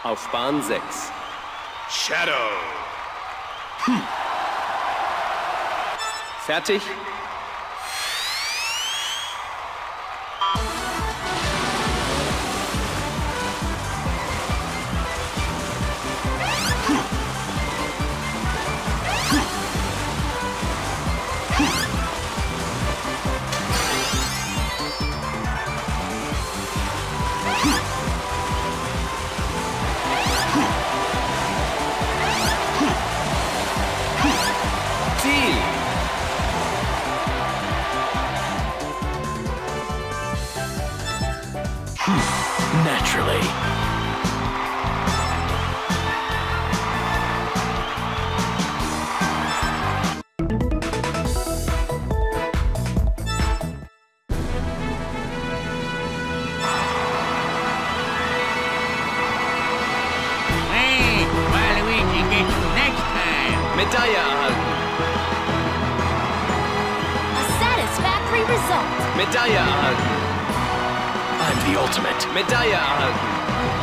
Auf Bahn 6. Shadow. Fertig? Naturally. Hey, Waluigi gets you next time. Medaille erhalten. A satisfactory result. Medaille erhalten. I'm the ultimate. Medaille erhalten.